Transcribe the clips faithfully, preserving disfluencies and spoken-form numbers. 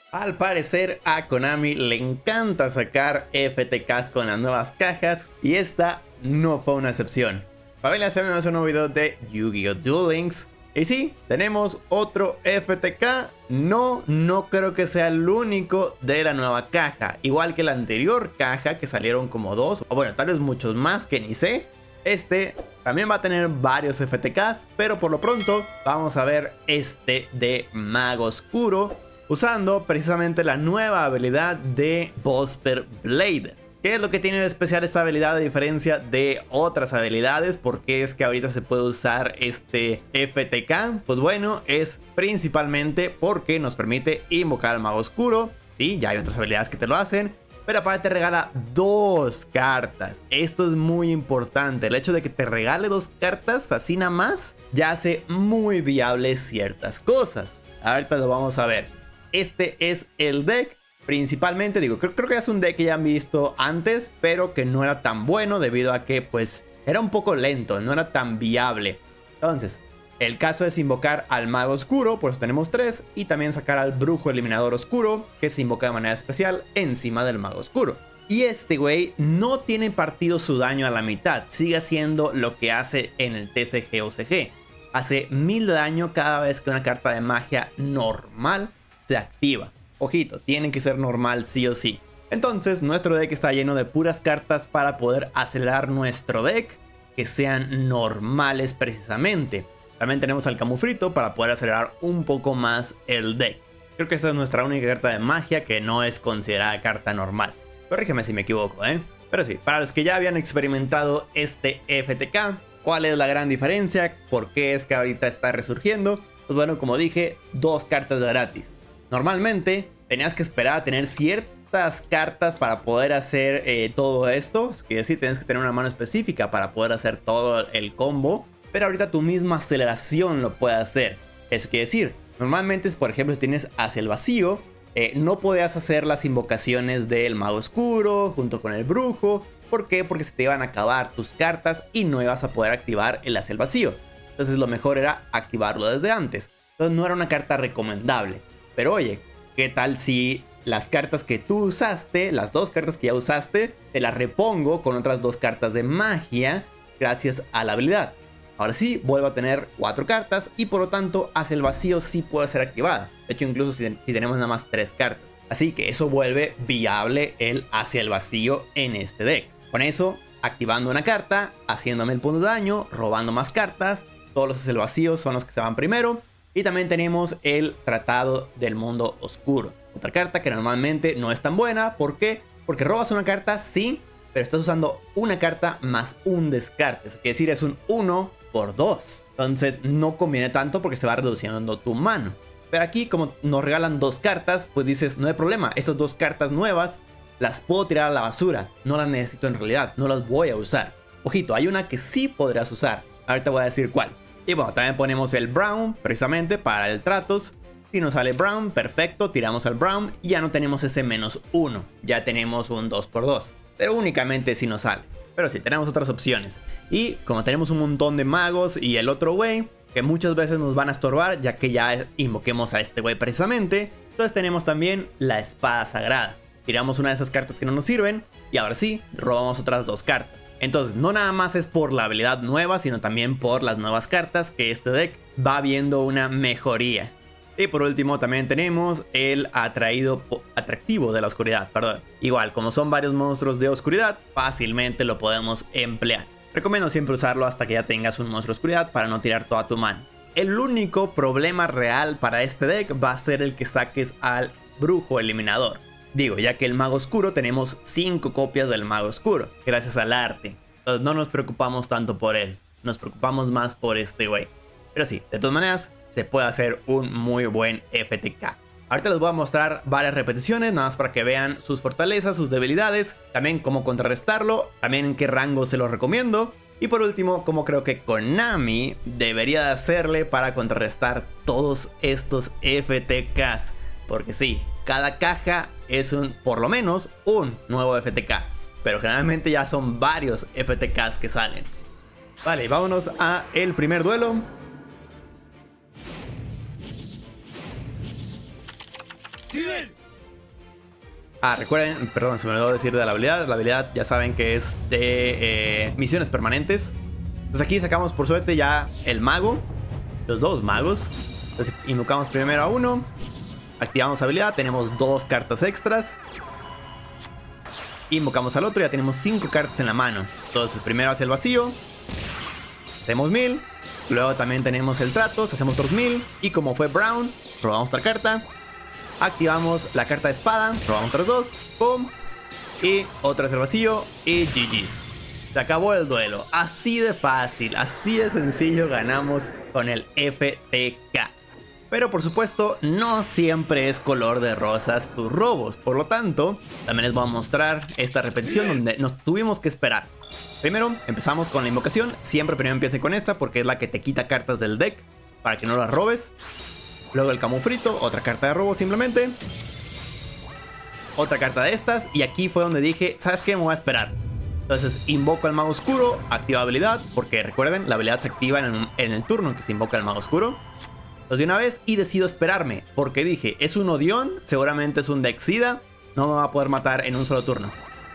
Al parecer a Konami le encanta sacar F T Ks con las nuevas cajas y esta no fue una excepción. Familia, se me hace un nuevo video de Yu-Gi-Oh! Duel Links. Y sí, tenemos otro F T K. No, no creo que sea el único de la nueva caja. Igual que la anterior caja que salieron como dos, o bueno, tal vez muchos más que ni sé. Este también va a tener varios F T Ks, pero por lo pronto vamos a ver este de Mago Oscuro, usando precisamente la nueva habilidad de Buster Blade. ¿Qué es lo que tiene de especial esta habilidad a diferencia de otras habilidades? ¿Por qué es que ahorita se puede usar este F T K? Pues bueno, es principalmente porque nos permite invocar al Mago Oscuro. Sí, ya hay otras habilidades que te lo hacen, pero aparte te regala dos cartas. Esto es muy importante. El hecho de que te regale dos cartas así nada más ya hace muy viable ciertas cosas. Ahorita lo vamos a ver. Este es el deck. Principalmente, digo, creo, creo que es un deck que ya han visto antes, pero que no era tan bueno debido a que, pues, era un poco lento, no era tan viable. Entonces, el caso es invocar al Mago Oscuro, pues tenemos tres, y también sacar al Brujo Eliminador Oscuro, que se invoca de manera especial encima del Mago Oscuro. Y este güey no tiene partido su daño a la mitad, sigue haciendo lo que hace en el T C G o C G. Hace mil de daño cada vez que una carta de magia normal se activa. Ojito, tiene que ser normal sí o sí. Entonces nuestro deck está lleno de puras cartas para poder acelerar nuestro deck, que sean normales precisamente. También tenemos al Camufrito para poder acelerar un poco más el deck. Creo que esta es nuestra única carta de magia que no es considerada carta normal. Corrígeme si me equivoco, ¿eh? Pero sí, para los que ya habían experimentado este F T K, ¿cuál es la gran diferencia? ¿Por qué es que ahorita está resurgiendo? Pues bueno, como dije, dos cartas gratis. Normalmente tenías que esperar a tener ciertas cartas para poder hacer eh, todo esto. Es decir, tienes que tener una mano específica para poder hacer todo el combo. Pero ahorita tu misma aceleración lo puede hacer. Eso quiere decir, normalmente, por ejemplo, si tienes hacia el vacío, eh, no podías hacer las invocaciones del Mago Oscuro junto con el Brujo. ¿Por qué? Porque se te iban a acabar tus cartas y no ibas a poder activar el hacia el vacío. Entonces lo mejor era activarlo desde antes. Entonces no era una carta recomendable. Pero oye, ¿qué tal si las cartas que tú usaste, las dos cartas que ya usaste, te las repongo con otras dos cartas de magia gracias a la habilidad? Ahora sí, vuelvo a tener cuatro cartas y por lo tanto hacia el vacío sí puede ser activada. De hecho, incluso si, si tenemos nada más tres cartas. Así que eso vuelve viable el hacia el vacío en este deck. Con eso, activando una carta, haciéndome el punto de daño, robando más cartas. Todos los hacia el vacío son los que se van primero. Y también tenemos el Tratado del Mundo Oscuro. Otra carta que normalmente no es tan buena. ¿Por qué? Porque robas una carta, sí, pero estás usando una carta más un descarte. Eso quiere decir, es un uno por dos. Entonces no conviene tanto porque se va reduciendo tu mano. Pero aquí, como nos regalan dos cartas, pues dices, no hay problema. Estas dos cartas nuevas las puedo tirar a la basura. No las necesito en realidad, no las voy a usar. Ojito, hay una que sí podrás usar. Ahorita voy a decir cuál. Y bueno, también ponemos el Brown precisamente para el Tratos. Si nos sale Brown, perfecto, tiramos al Brown y ya no tenemos ese menos uno. Ya tenemos un dos por dos, pero únicamente si nos sale. Pero sí, tenemos otras opciones. Y como tenemos un montón de magos y el otro güey, que muchas veces nos van a estorbar ya que ya invoquemos a este güey precisamente. Entonces tenemos también la Espada Sagrada. Tiramos una de esas cartas que no nos sirven y ahora sí, robamos otras dos cartas. Entonces no nada más es por la habilidad nueva, sino también por las nuevas cartas que este deck va viendo una mejoría. Y por último también tenemos el atraído atractivo de la oscuridad, perdón. Igual, como son varios monstruos de oscuridad, fácilmente lo podemos emplear. Recomiendo siempre usarlo hasta que ya tengas un monstruo de oscuridad para no tirar toda tu mano. El único problema real para este deck va a ser el que saques al Brujo Eliminador. Digo, ya que el Mago Oscuro tenemos cinco copias del Mago Oscuro, gracias al arte. Entonces no nos preocupamos tanto por él, nos preocupamos más por este güey. Pero sí, de todas maneras, se puede hacer un muy buen F T K. Ahorita les voy a mostrar varias repeticiones, nada más para que vean sus fortalezas, sus debilidades, también cómo contrarrestarlo, también en qué rango se los recomiendo. Y por último, cómo creo que Konami debería de hacerle para contrarrestar todos estos F T Ks. Porque sí, cada caja es un, por lo menos, un nuevo F T K. Pero generalmente ya son varios F T Ks que salen. Vale, vámonos a el primer duelo. Duel Ah, recuerden, perdón, se me olvidó decir de la habilidad. La habilidad ya saben que es de eh, misiones permanentes. Entonces aquí sacamos por suerte ya el mago. Los dos magos. Entonces invocamos primero a uno. Activamos habilidad, tenemos dos cartas extras. Invocamos al otro, ya tenemos cinco cartas en la mano. Entonces primero hace el vacío. Hacemos mil. Luego también tenemos el Tratos, hacemos otros mil. Y como fue Brown, robamos otra carta. Activamos la carta de espada, robamos otras dos. Pum. Y otra vez el vacío. Y G G's. Se acabó el duelo. Así de fácil, así de sencillo ganamos con el F T K. Pero por supuesto, no siempre es color de rosas tus robos. Por lo tanto, también les voy a mostrar esta repetición donde nos tuvimos que esperar. Primero, empezamos con la invocación. Siempre primero empiece con esta porque es la que te quita cartas del deck para que no las robes. Luego el camufrito, otra carta de robo simplemente. Otra carta de estas. Y aquí fue donde dije, ¿sabes qué? Me voy a esperar. Entonces invoco al mago oscuro, activa habilidad. Porque recuerden, la habilidad se activa en el, en el turno en que se invoca al mago oscuro. Entonces de una vez y decido esperarme. Porque dije, es un Odión, seguramente es un Dexida. No me va a poder matar en un solo turno.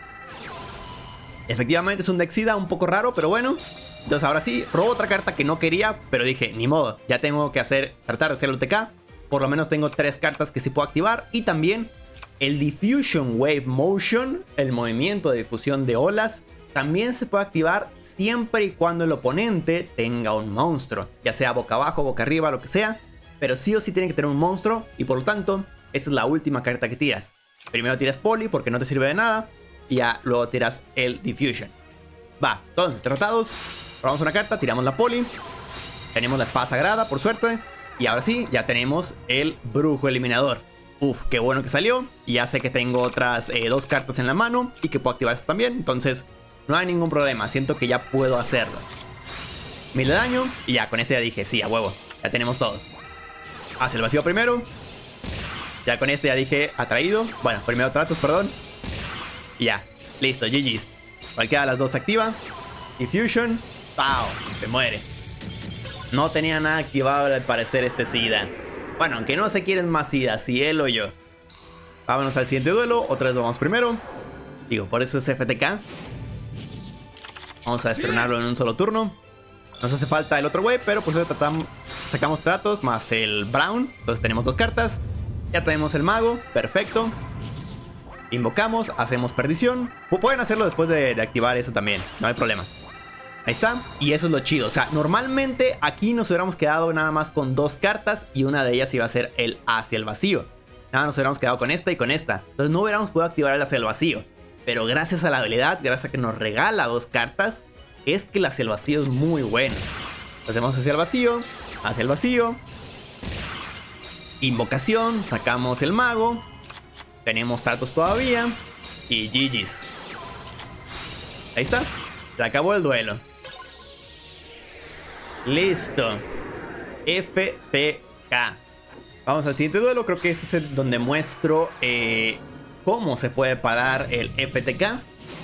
Efectivamente es un Dexida un poco raro, pero bueno. Entonces ahora sí, robo otra carta que no quería, pero dije, ni modo, ya tengo que hacer, tratar de hacer el O T K. Por lo menos tengo tres cartas que sí puedo activar. Y también el Diffusion Wave Motion, el movimiento de difusión de olas, también se puede activar siempre y cuando el oponente tenga un monstruo. Ya sea boca abajo, boca arriba, lo que sea. Pero sí o sí tiene que tener un monstruo. Y por lo tanto, esta es la última carta que tiras. Primero tiras Poli porque no te sirve de nada. Y ya luego tiras el Diffusion. Va, entonces, tratados. Robamos una carta, tiramos la Poli. Tenemos la espada sagrada, por suerte. Y ahora sí, ya tenemos el brujo eliminador. Uf, qué bueno que salió. Y ya sé que tengo otras eh, dos cartas en la mano. Y que puedo activar esto también. Entonces, no hay ningún problema. Siento que ya puedo hacerlo. Mil de daño. Y ya, con ese ya dije, sí, a huevo. Ya tenemos todo. Hace el vacío primero. Ya con este ya dije, atraído. Bueno, primero tratos, perdón. Y ya, listo, G G's. Cualquiera de las dos se activa. Diffusion. ¡Pau! Se muere. No tenía nada activado al parecer este Sida. Bueno, aunque no se quieren más Sida, si él o yo. Vámonos al siguiente duelo. Otra vez vamos primero. Digo, por eso es F T K. Vamos a destronarlo en un solo turno. Nos hace falta el otro güey, pero por eso tratamos, sacamos tratos más el Brown. Entonces tenemos dos cartas. Ya tenemos el mago. Perfecto. Invocamos, hacemos perdición. Pueden hacerlo después de, de activar eso también. No hay problema. Ahí está. Y eso es lo chido. O sea, normalmente aquí nos hubiéramos quedado nada más con dos cartas. Y una de ellas iba a ser el hacia el vacío. Nada, nos hubiéramos quedado con esta y con esta. Entonces no hubiéramos podido activar el hacia el vacío. Pero gracias a la habilidad, gracias a que nos regala dos cartas, es que el hacia el vacío es muy bueno. Hacemos hacia el vacío, hacia el vacío. Invocación, sacamos el mago. Tenemos tratos todavía. Y G G's. Ahí está. Se acabó el duelo. Listo. F T K. Vamos al siguiente duelo. Creo que este es el donde muestro eh, cómo se puede parar el F T K.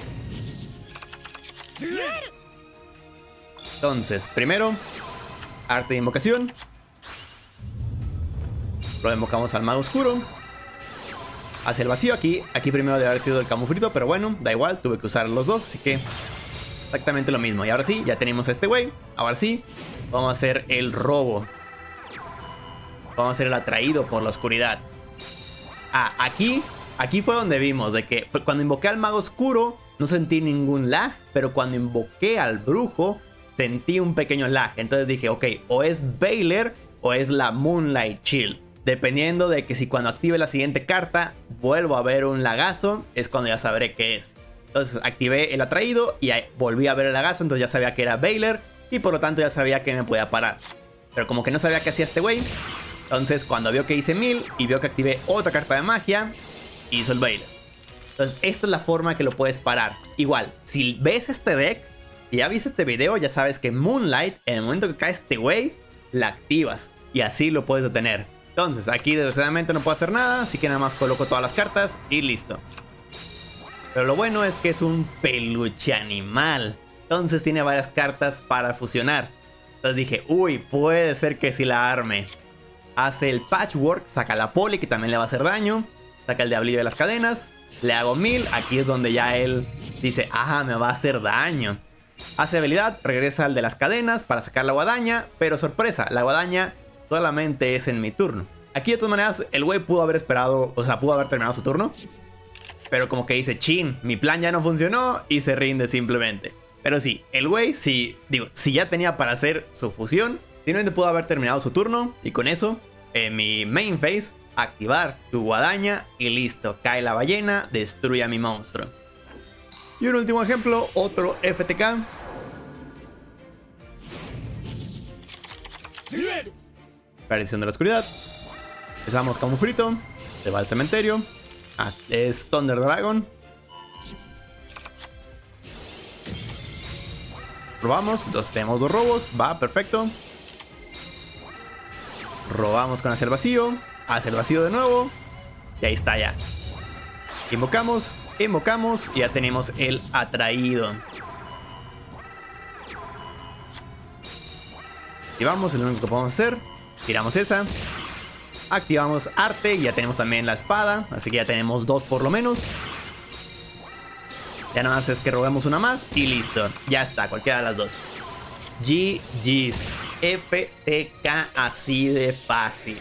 Entonces, primero, arte de invocación. Lo invocamos al mago oscuro. Hacia el vacío. Aquí, aquí primero debe haber sido el camufrito, pero bueno, da igual, tuve que usar los dos, así que exactamente lo mismo. Y ahora sí, ya tenemos a este güey. Ahora sí, vamos a hacer el robo. Vamos a hacer el atraído por la oscuridad. Ah, aquí, aquí fue donde vimos de que cuando invoqué al mago oscuro no sentí ningún lag, pero cuando invoqué al brujo sentí un pequeño lag. Entonces dije, ok, o es Veiler o es la Moonlight Shield. Dependiendo de que si cuando active la siguiente carta vuelvo a ver un lagazo, es cuando ya sabré qué es. Entonces activé el atraído y volví a ver el lagazo, entonces ya sabía que era Veiler y por lo tanto ya sabía que me podía parar. Pero como que no sabía qué hacía este güey, entonces cuando vio que hice mil y vio que activé otra carta de magia, hizo el Veiler. Entonces esta es la forma que lo puedes parar. Igual, si ves este deck y ya viste este video, ya sabes que Moonlight, en el momento que cae este güey, la activas y así lo puedes detener. Entonces aquí desgraciadamente no puedo hacer nada, así que nada más coloco todas las cartas y listo. Pero lo bueno es que es un peluche animal, entonces tiene varias cartas para fusionar. Entonces dije, uy, puede ser que sí la arme. Hace el patchwork, saca la poli que también le va a hacer daño, saca el diablillo de las cadenas, le hago mil. Aquí es donde ya él dice, ajá, me va a hacer daño. Hace habilidad, regresa al de las cadenas para sacar la guadaña. Pero sorpresa, la guadaña solamente es en mi turno. Aquí de todas maneras el güey pudo haber esperado, o sea, pudo haber terminado su turno. Pero como que dice, chin, mi plan ya no funcionó y se rinde simplemente. Pero sí, el güey, si, digo, si ya tenía para hacer su fusión, simplemente pudo haber terminado su turno. Y con eso, en mi main phase, activar tu guadaña y listo. Cae la ballena, destruye a mi monstruo. Y un último ejemplo, otro F T K. Aparición de la oscuridad. Empezamos camufrito. Se va al cementerio. Ah, es Thunder Dragon. Robamos. Entonces tenemos dos robos. Va, perfecto. Robamos con hacia el vacío. Hacia el vacío de nuevo. Y ahí está ya. Invocamos. Invocamos. Y ya tenemos el atraído. Activamos. Es lo único que podemos hacer. Tiramos esa. Activamos arte y ya tenemos también la espada. Así que ya tenemos dos por lo menos. Ya nada más es que robemos una más y listo. Ya está, cualquiera de las dos. G G's. F T K así de fácil.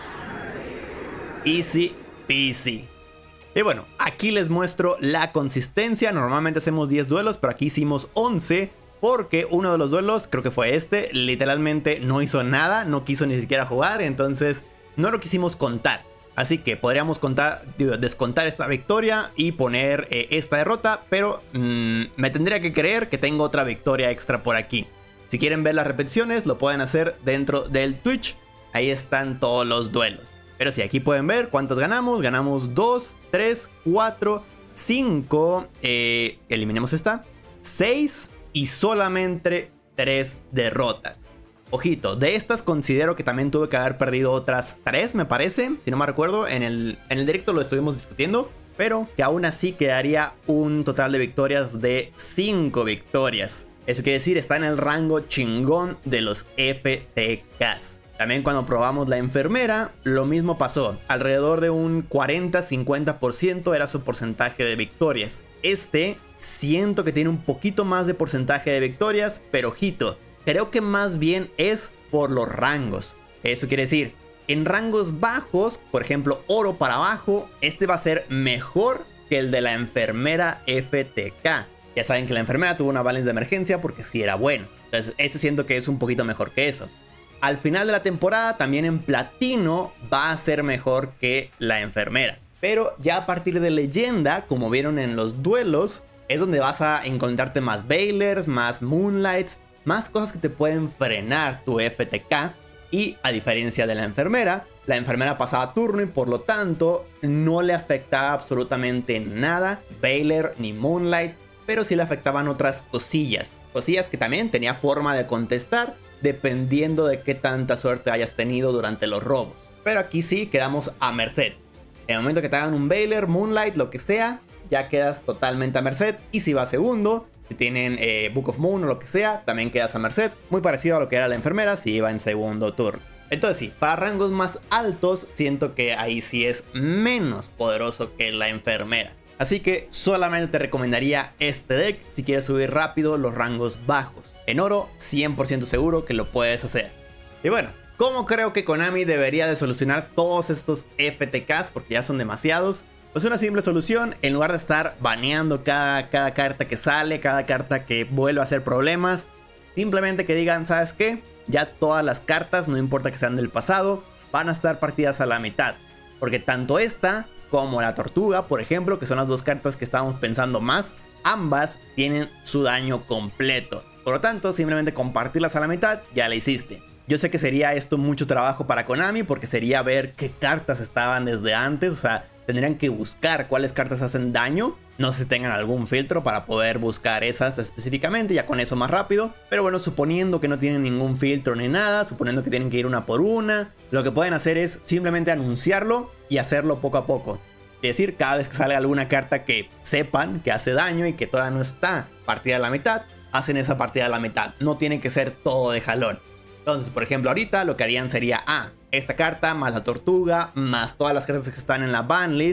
Easy peasy. Y bueno, aquí les muestro la consistencia. Normalmente hacemos diez duelos, pero aquí hicimos once. Porque uno de los duelos, creo que fue este, literalmente no hizo nada. No quiso ni siquiera jugar, entonces no lo quisimos contar. Así que podríamos contar, digo, descontar esta victoria y poner eh, esta derrota. Pero mmm, me tendría que creer que tengo otra victoria extra por aquí. Si quieren ver las repeticiones, lo pueden hacer dentro del Twitch. Ahí están todos los duelos. Pero sí, aquí pueden ver cuántas ganamos. Ganamos dos, tres, cuatro, cinco. Eh, eliminemos esta. seis y solamente tres derrotas. Ojito, de estas considero que también tuve que haber perdido otras tres, me parece. Si no me recuerdo, en el, en el directo lo estuvimos discutiendo. Pero que aún así quedaría un total de victorias de cinco victorias. Eso quiere decir, está en el rango chingón de los F T Ks. También cuando probamos la enfermera, lo mismo pasó. Alrededor de un cuarenta a cincuenta por ciento era su porcentaje de victorias. Este siento que tiene un poquito más de porcentaje de victorias, pero ojito, creo que más bien es por los rangos. Eso quiere decir, en rangos bajos, por ejemplo oro para abajo, este va a ser mejor que el de la enfermera F T K. Ya saben que la enfermera tuvo una balance de emergencia porque sí era bueno. Entonces este siento que es un poquito mejor que eso. Al final de la temporada también en platino va a ser mejor que la enfermera. Pero ya a partir de leyenda, como vieron en los duelos, es donde vas a encontrarte más Veilers, más Moonlights, más cosas que te pueden frenar tu F T K. Y a diferencia de la enfermera, la enfermera pasaba turno y por lo tanto no le afectaba absolutamente nada Veiler ni Moonlight, pero sí le afectaban otras cosillas. Cosillas que también tenía forma de contestar dependiendo de qué tanta suerte hayas tenido durante los robos. Pero aquí sí quedamos a merced. En el momento que te hagan un Veiler, Moonlight, lo que sea, ya quedas totalmente a merced. Y si va segundo, si tienen eh, Book of Moon o lo que sea, también quedas a merced. Muy parecido a lo que era la enfermera si iba en segundo turno. Entonces sí, para rangos más altos siento que ahí sí es menos poderoso que la enfermera. Así que solamente te recomendaría este deck si quieres subir rápido los rangos bajos. En oro, cien por ciento seguro que lo puedes hacer. Y bueno, ¿cómo creo que Konami debería de solucionar todos estos F T Ks? Porque ya son demasiados. Pues una simple solución, en lugar de estar baneando cada, cada carta que sale, cada carta que vuelve a hacer problemas, simplemente que digan, ¿sabes qué? Ya todas las cartas, no importa que sean del pasado, van a estar partidas a la mitad. Porque tanto esta como la tortuga, por ejemplo, que son las dos cartas que estábamos pensando más, ambas tienen su daño completo. Por lo tanto, simplemente compartirlas a la mitad, ya la hiciste. Yo sé que sería esto mucho trabajo para Konami, porque sería ver qué cartas estaban desde antes, o sea, tendrían que buscar cuáles cartas hacen daño. No sé si tengan algún filtro para poder buscar esas específicamente, ya con eso más rápido. Pero bueno, suponiendo que no tienen ningún filtro ni nada, suponiendo que tienen que ir una por una, lo que pueden hacer es simplemente anunciarlo y hacerlo poco a poco. Es decir, cada vez que sale alguna carta que sepan que hace daño y que todavía no está partida a la mitad, hacen esa partida a la mitad. No tiene que ser todo de jalón. Entonces, por ejemplo, ahorita lo que harían sería, ah, esta carta más la tortuga, más todas las cartas que están en la ban list,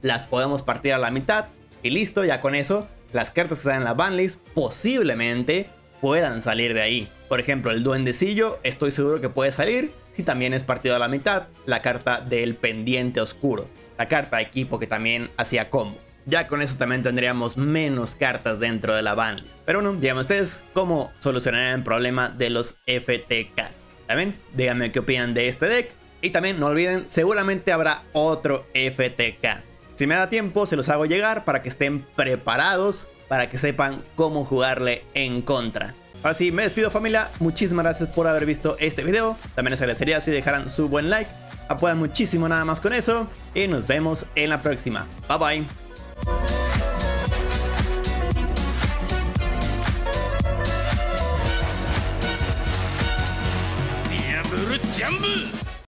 las podemos partir a la mitad y listo, ya con eso las cartas que están en la banlist posiblemente puedan salir de ahí. Por ejemplo, el duendecillo estoy seguro que puede salir si también es partido a la mitad la carta del pendiente oscuro, la carta de equipo que también hacía combo. Ya con eso también tendríamos menos cartas dentro de la banlist. Pero bueno, díganme ustedes cómo solucionarían el problema de los F T Ks. ¿También? Díganme qué opinan de este deck. Y también no olviden, seguramente habrá otro F T K. Si me da tiempo, se los hago llegar para que estén preparados, para que sepan cómo jugarle en contra. Ahora sí, me despido, familia. Muchísimas gracias por haber visto este video. También les agradecería si dejaran su buen like. Apoyan muchísimo nada más con eso. Y nos vemos en la próxima. Bye bye.